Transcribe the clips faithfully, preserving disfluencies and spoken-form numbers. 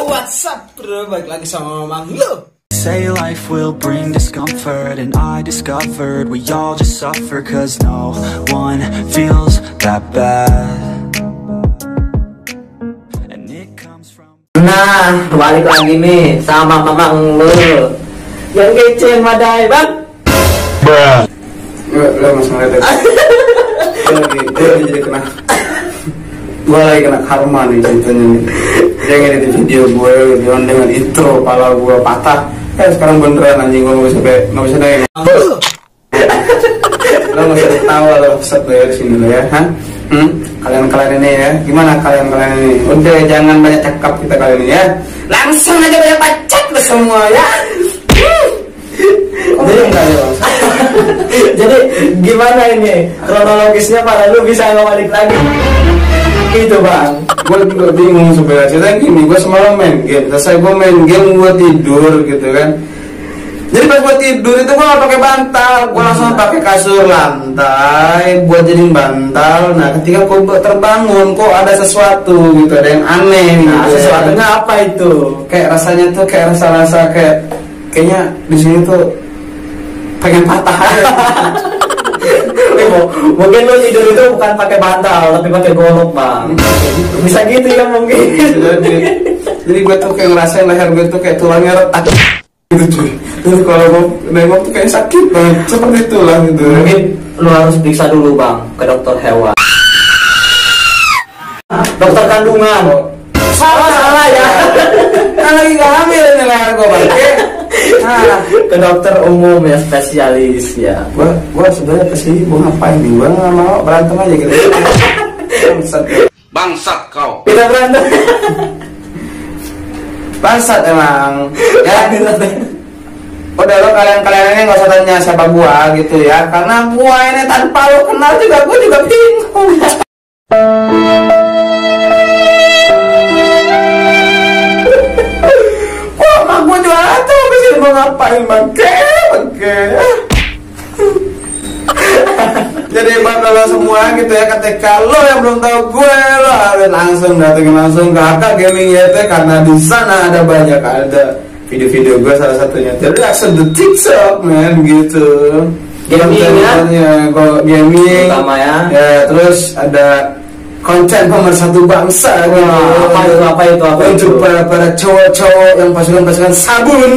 What's up bro, balik lagi sama Mang Lo. Say life will bring discomfort, and I discovered we all just suffer cause no one feels that bad. And it comes from... Nah, balik lagi nih sama Mang Lo yang kece madai bang. Bruh. Lo masih ngeliat Gue lagi, gue lagi jadi kena Gue lagi kena karma nih ceritanya nih. Dia ngedit video gue dengan, dengan intro pala gue patah. Eh sekarang beneran anjing gue gak bisa kayak gak bisa nanya. Lo gak usah ketawa lo, set lo ya disini lo ya. Hah? Hmm? Kalian-kalian ini ya, gimana kalian-kalian ini? Udah jangan banyak cakap kita kali ini ya. Langsung aja banyak bacot lo semua ya. Jadi enggak ya bang. Jadi gimana ini kronologisnya pada lu bisa nggak balik lagi? Gitu bang. Gue juga bingung sebenarnya. Ceritanya gini, gue semalam main game. Selesai gue main game, gue tidur gitu kan. Jadi pas gue tidur itu gue gak pakai bantal, gue langsung pakai kasur lantai buat jadiin bantal. Nah ketika gue terbangun, kok ada sesuatu gitu, ada yang aneh. Nah, gitu, sesuatunya ya. apa itu? Kayak rasanya tuh kayak rasa-rasa kayak kayaknya di sini tuh pengen patah aja. Mungkin lo tidur itu bukan pakai bantal tapi pakai golok bang. Bisa gitu ya mungkin. Jadi, jadi gue tuh kayak ngerasain leher gue tuh kayak tulangnya retak gitu cuy. Terus kalau gue nengok tuh kayak sakit banget seperti itulah gitu. Mungkin lo harus periksa dulu bang ke dokter hewan, dokter kandungan. Salah salah ya. Kan lagi gak hamil nih leher gue bang. Nah, ke dokter umum ya, spesialis ya. Gua gua sebenarnya kesini mau ngapain nih? Gua nggak mau berantem aja gitu. Bangsat. Bangsat kau. Kita berantem. Bangsat emang. Ya. Udah lo kalian-kalian ini nggak usah tanya siapa gua gitu ya, karena gua ini tanpa lo kenal juga gua juga bingung. Gue jualan tuh kesini mau ngapain bangke bangke. Jadi buat lo semua gitu ya, ketika lo yang belum tahu gue, lo harus langsung datengin langsung ke Aka Gaming Y T karena di sana ada banyak ada video-video gue, salah satunya jadi reaction the TikTok man gitu. Gaming ya, kok gaming pertama ya. Ya terus ada konten pemersatu bangsa gitu. Apa itu apa itu apa itu? Untuk para para cowok-cowok yang pasukan-pasukan sabun.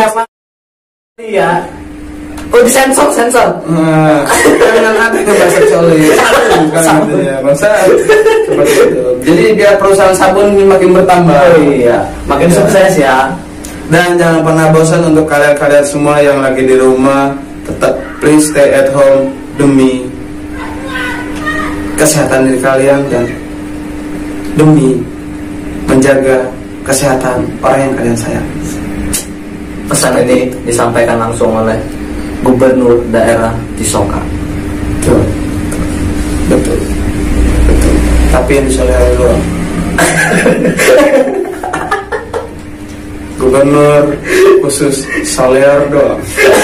Iya. Oh disensor sensor. Nah, jangan ada yang bahasa cowok sabun ya bangsa. Seperti itu. Jadi biar perusahaan sabun makin bertambah. Oh iya, makin ya. Sukses ya. Dan jangan pernah bosan untuk kalian-kalian semua yang lagi di rumah, tetap please stay at home demi kesehatan diri kalian dan demi menjaga kesehatan orang yang kalian sayang. Pesan ini disampaikan langsung oleh Gubernur Daerah Tisoka. Betul, betul, betul. Tapi yang disolehkan doang. Gubernur khusus Soler doang.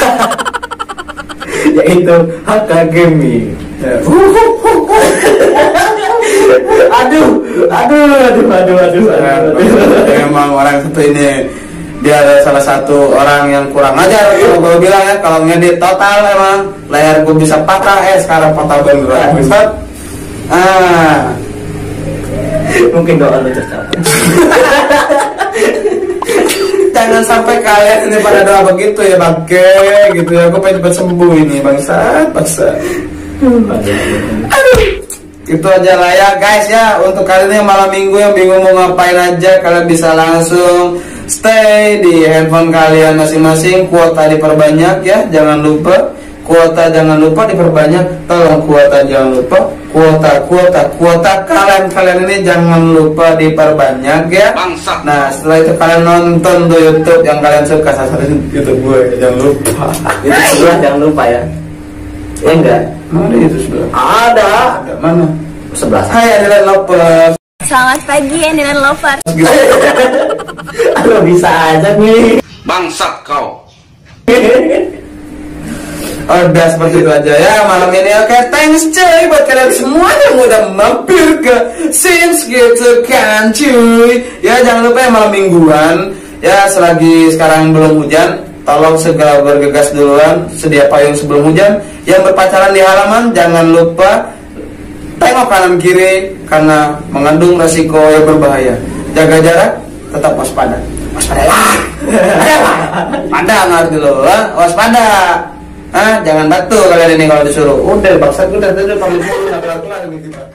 Yaitu Aka Gaming. Ya. aduh, aduh, aduh, aduh, aduh, aduh, aduh. Memang orang satu ini dia adalah salah satu orang yang kurang ajar. Kalau gue bilang ya, kalau ngedit total emang layar gue bisa patah. Eh sekarang patah beneran. Bisa. Ah, mungkin doa lu tercapai. Jangan sampai kalian ini pada doa begitu ya bangke gitu ya. Gue pengen cepat sembuh ini bangsat, bangsat. Aduh. Itu aja lah ya guys ya. Untuk kalian yang malam minggu yang bingung mau ngapain aja, kalian bisa langsung stay di handphone kalian masing-masing. Kuota diperbanyak ya, jangan lupa. Kuota jangan lupa diperbanyak. Tolong kuota jangan lupa. Kuota, kuota, kuota kalian-kalian ini jangan lupa diperbanyak ya. Bangsat. Nah setelah itu kalian nonton tuh YouTube yang kalian suka, salah satu YouTube gue jangan lupa. Itu sebelah jangan lupa ya. Ya enggak? Mana itu sebelah? Ada. Ada mana? Sebelah. Hai Andilan Lovers. Selamat pagi Andilan Lovers. Lo bisa aja nih. Bangsat kau. Udah seperti itu aja ya malam ini. Oke, thanks cuy buat kalian semua yang udah mampir ke Sims gitu kan cuy. Ya jangan lupa ya malam mingguan ya, selagi sekarang belum hujan, tolong segera bergegas duluan, sedia payung sebelum hujan. Yang berpacaran di halaman jangan lupa tengok kanan kiri karena mengandung resiko yang berbahaya. Jaga jarak, tetap waspada. Waspada lah. Waspada ngerti lo, waspada. Ah, jangan batu kalian ini kalau disuruh. Udah, baksa udah, udah pamit dulu, nggak kelar-kelar gitu.